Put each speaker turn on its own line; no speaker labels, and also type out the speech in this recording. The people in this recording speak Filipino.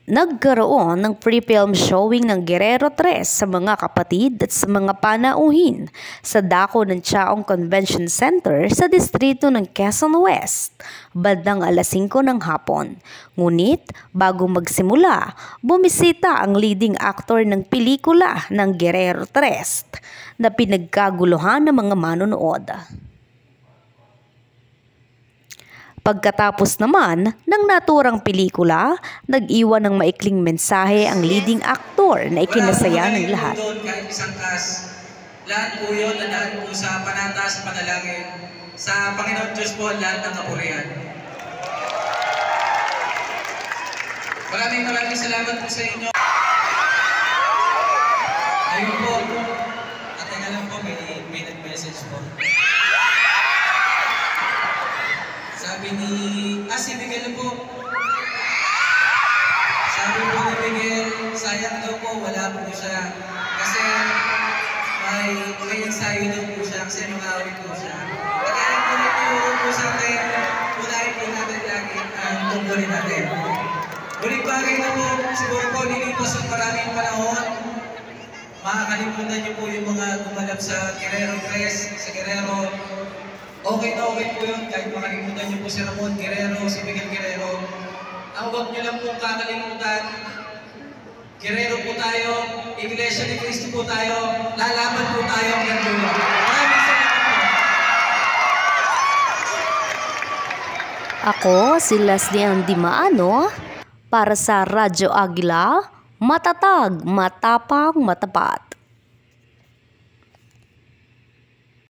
Nagkaroon ng pre-film showing ng Guerrero 3 sa mga kapatid at sa mga panauhin sa dako ng Chaong Convention Center sa distrito ng Quezon West, bandang alas 5 ng hapon. Ngunit bago magsimula, bumisita ang leading actor ng pelikula ng Guerrero 3 na pinagkaguluhan ng mga manonood. Pagkatapos naman ng naturang pelikula, nag-iwan ng maikling mensahe ang leading actor na ikinasaya ng lahat.
Kahit isang kas, lahat po yun na dahil po sa panataas panalangin sa Panginoon Diyos po lahat ng kapurihan. Maraming salamat po sa inyo. Ayun po, at teka lang po, may nag-message po. Sabi ni, si Miguel po. Sabi po ni Miguel, sayang daw po, wala po siya. Kasi may ensayo daw po siya, kasi mga awit po siya. Kaya po nagturo po sa atin, unahin po natin lagi ang tungkulin natin. Muling bagay na po, siguro po nilipas ang maraming panahon. Makakalimutan niyo po yung mga gumalap sa Guerrero 3, sa Guerrero. Okay na okay po yun, kahit makalimutan niyo po si Ramon Guerrero, si Miguel Guerrero. Ang huwag niyo lang po kakalimutan, Guerrero po tayo, Iglesia ni Cristo po tayo, lalaban po tayo hanggang dulo. Maraming salamat po.
Ako si Leslie Andimaano para sa Radyo Agila, matatag, matapang, matapat.